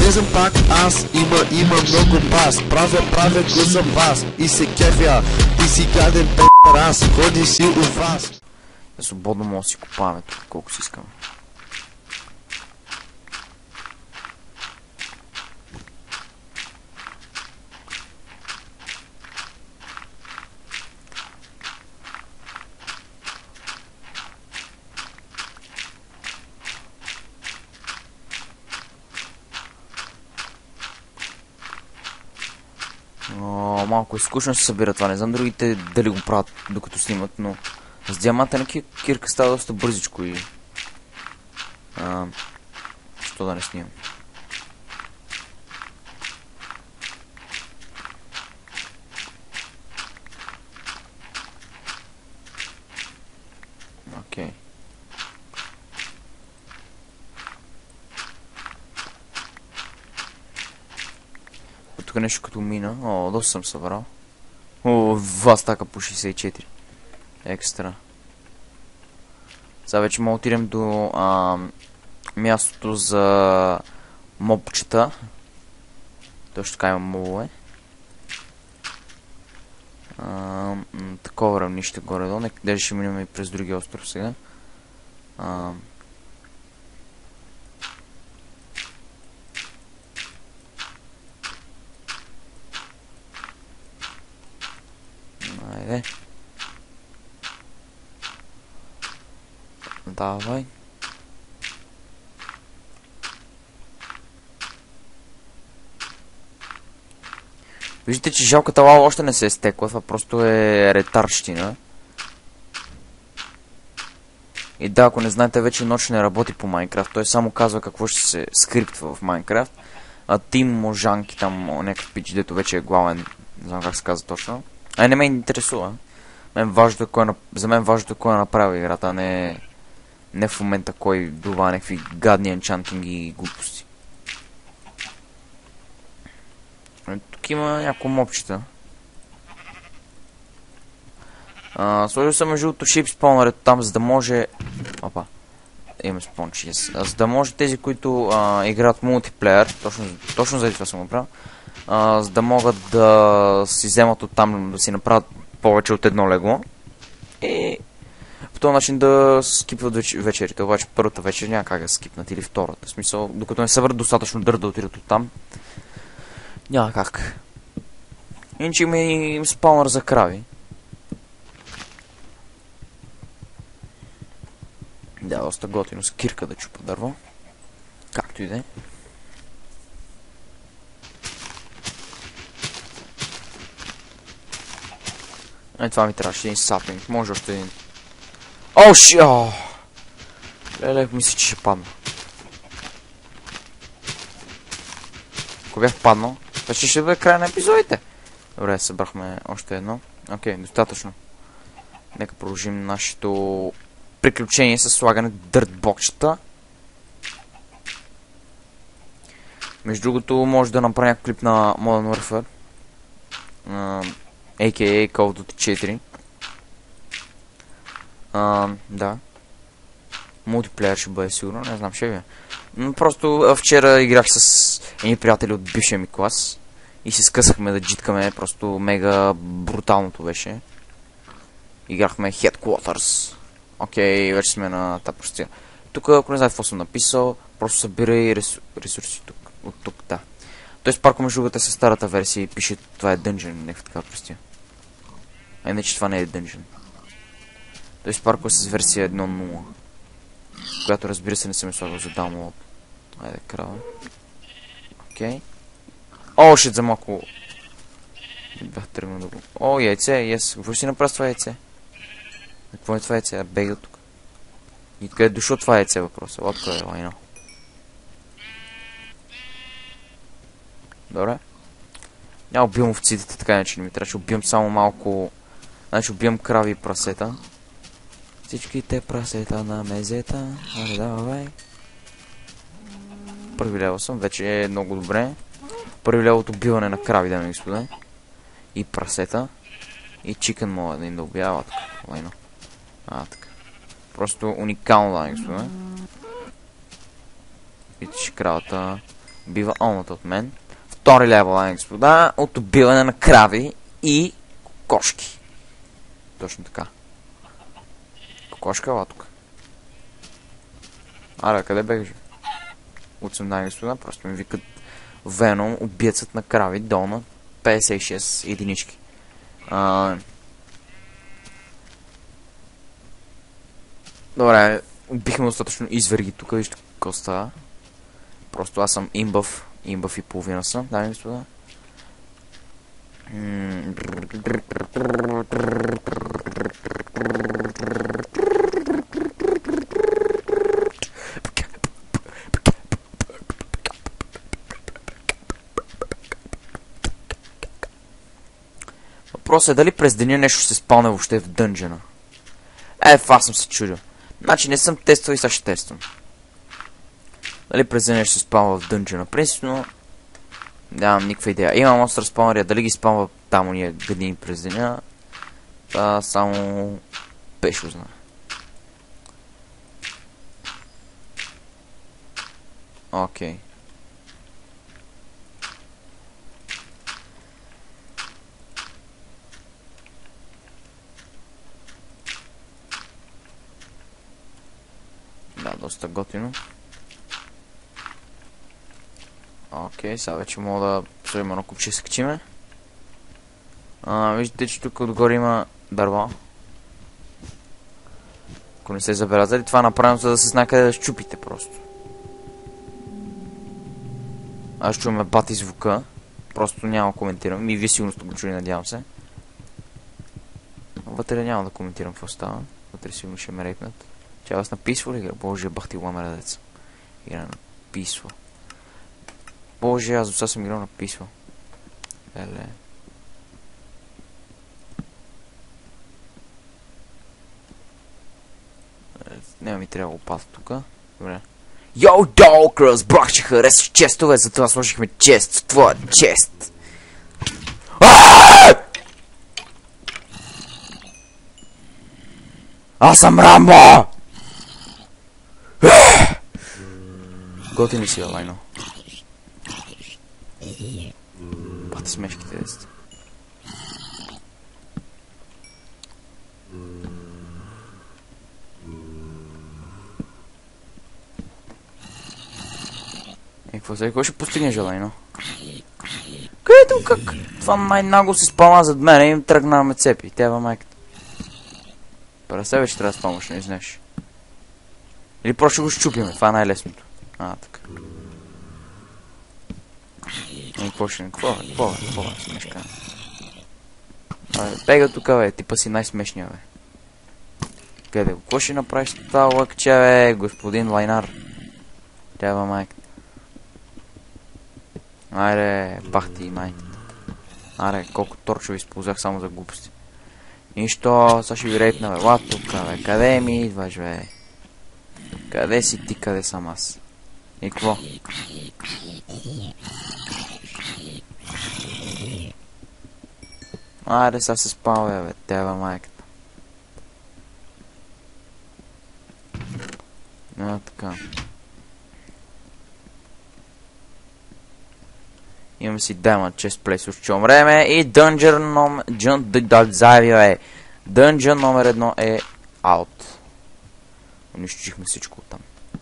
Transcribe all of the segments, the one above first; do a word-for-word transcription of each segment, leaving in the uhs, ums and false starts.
Влизам пак аз, има, има много пас. Правя, правя го за вас и се кефя. Ти си гаден пи***р, аз ходи си у вас. Свободно мога да си копаваме тук, колко си искаме. О, малко е скучно се събира това, не знам другите дали го правят докато снимат, но с диаманта на кирка става доста бързичко и... А, що да не снимам? Окей. Тук нещо като мина. О, доста съм събрал. О, два стака по шейсет и четири. Екстра. Сега вече мога отидем до а, мястото за мобчета. Точно така има мобове. А, такова равнище горе-долу. Нека ще минем и през други остров сега. А, Айде. Давай. Виждате, че жалката лава още не се е стекла. Това просто е ретарщина. И да, ако не знаете, вече нощ не работи по Майнкрафт. Той само казва какво ще се скриптва в Майнкрафт. А Тим Можанки, там някакъв пич, дето вече е главен. Не знам как се казва точно. А не ме интересува. Мен важното е кой, за мен важното е кой е направил играта, а не, не в момента кой добава някакви гадни енчантинги и глупости. Тук има някои мопчета. Сложил съм между другото шип спаунърето там, за да може... Опа. Имаме спончи. За да може тези, които а, играят мултиплеер, точно, точно заради това съм го правил, а, за да могат да си вземат оттам, да си направят повече от едно легло. И по този начин да скипват веч вечерите. Обаче първата вечер няма как да скипнат, или втората. В смисъл, докато не съберат достатъчно дър да отидат оттам, няма как. Иначе има и спаунър за крави. Да, доста готино с кирка да чупа дърво. Както и да е. Е, това ми трябваше един сапинг. Може още един. О, ши! О! Леле, мисля, че ще падна. Ако бях паднал, вече ще бъде край на епизодите. Добре, събрахме още едно. Окей, достатъчно. Нека продължим нашето приключение с слагане дъртбокчета. Между другото, може да направя някакъв клип на Modern Warfare. Uh, а ка а. Call of Duty четири. Uh, да. Мултиплеер ще бъде сигурно, не знам, ще ви. Но просто вчера играх с едни приятели от бившия ми клас. И се скъсахме да джиткаме, просто мега бруталното беше. Играхме Headquarters. Окей, вече сме на тази простия. Тук, ако не знаете какво съм написал, просто събирай ресурси, ресурси тук. От тук, да. Тоест парко между другото с старата версия и пише това е дънжен, някаква така простия. А иначе това не е дънжен. Тоест парко с версия едно нула. Която разбира се не съм е слагал за download. Айде, крава. Окей. О, шит, за малко. Бях тръгнал да го... О, яйце, yes. Какво ще си направи с това яйце? Какво е това яйце? Бега от тук. И къде е дошло това яйце въпроса? Лапка е лайно. Добре. Няма убивам овците, така иначе не ми трябва. Ще убивам само малко... Значи убивам крави и прасета. Всичките прасета на мезета. Али, давай. Първи левел съм. Вече е много добре. Първи левел от убиване на крави, дами и господа. И прасета. И чикен мога да им да убиява. Така. Лайно. А, така. Просто уникално, дами и господа. Видите, че кравата бива олната от мен. Втори левел, дами и господа, от убиване на крави и кокошки. Точно така. Кокошка, ела тук. Аре, къде бегаш? От съм, дами и господа, просто ми викат Веном, убиецът на крави, долу на петдесет и шест единички. А... Добре, убихме достатъчно изверги тук, вижте какво става. Просто аз съм имбъв, имбъв и половина съм, дами и господа. Въпросът е дали през деня нещо ще се спалне въобще в дънжена. Е, аз съм се чудил. Значи не съм тествал и сега ще тествам. Дали през деня ще се спалва в дънжена. Принципно нямам никаква идея. Имам остра спалнария, дали ги спалва там уния градини през деня. Та само Пешо знае. Окей. Да, доста готино. Окей, сега вече мога да сложим едно купче и се качиме. А, виждате, че тук отгоре има дърва. Ако не се забелязали, това е направено, за да се знае къде да щупите просто. Аз чуваме бати звука. Просто няма да коментирам. И вие сигурно сте го чули, надявам се. Вътре няма да коментирам какво става. Вътре сигурно ще ме рейпнат. Че аз написва ли игра? Боже, бахти ламера деца. Игра написва. Боже, аз доста съм играл написва. Еле. Няма ми трябва лопата тука. Добре. Йоу, Долк, разбрах, че харесваш честове, затова сложихме чест в твоя чест. Аз съм Рамбо! Готини си, Лайно. Бати смешките деста. Е, какво сега? Кой ще постигне желайно? Където как? Това най-наго се спална зад мене и им тръгна ме цепи. Тя майката. Пара себе ще трябва да спалмаш, не знаеш. Или просто ще го щупиме, това е най-лесното. А, така. И какво ще... Какво бе? Какво бе? Какво бе? Смешка. Абе, бега тука, бе. Типа си най-смешния, бе. Къде? Какво ще направиш с това лъкче, бе, господин Лайнар? Трябва майката. Айде, бах ти майката. Аре, колко торчови използвах само за глупости. Нищо, сега ще ви рейпна, бе. Ла тука, бе. Къде ми идваш, бе? Къде си ти, къде съм аз? И какво? Айде, сега се спава, бе. Тева майката. А, така. Имам си дема, чест плейс, ще умреме. И дънжън номер... е. Дънжън номер едно е аут. Унищочихме всичко оттам.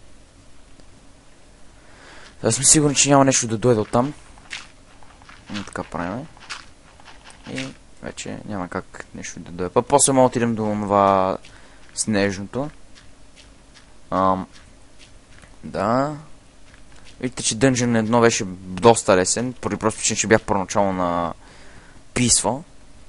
Сега сме сигурни, че няма нещо да дойде оттам. И така правим. И вече няма как нещо да дойде. После мога отидем до това снежното. Ам... Да... Видите, че дънжън едно беше доста лесен, поради просто причина, че бях първоначално на писва.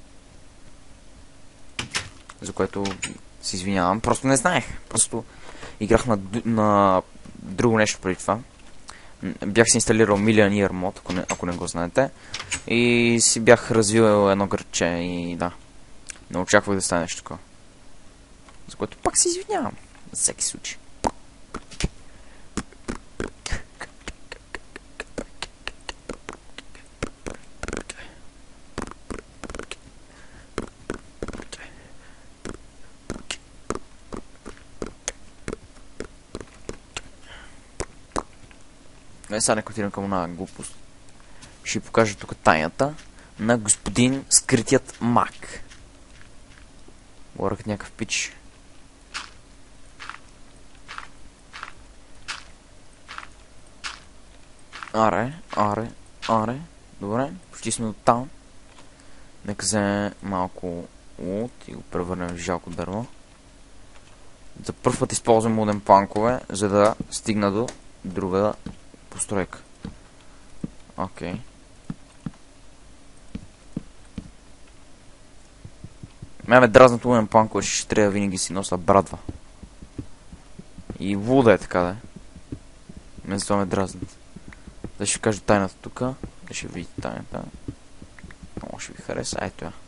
За което се извинявам. Просто не знаех. Просто играх на, на друго нещо преди това. Бях си инсталирал Million Year Mod, ако не, ако не го знаете. И си бях развил едно гърче и да. Не очаквах да стане нещо такова. За което пак се извинявам. За всеки случай. Не, сега не котирам към една глупост. Ще ви покажа тук тайната на господин скритият мак. Говоря като някакъв пич. Аре, аре, аре. Добре, почти сме от там. Нека вземем малко лут и го превърнем в жалко дърво. За първ път използвам луден планкове, за да стигна до друга постройка. Окей. Okay. Ме ме дразнат луден планкове, ще трябва винаги си носа брадва. И луда е така, да. Ме за това ме дразнат. Да ще кажа тайната тук. Да ще видите тайната. Много ще ви хареса. Ето я.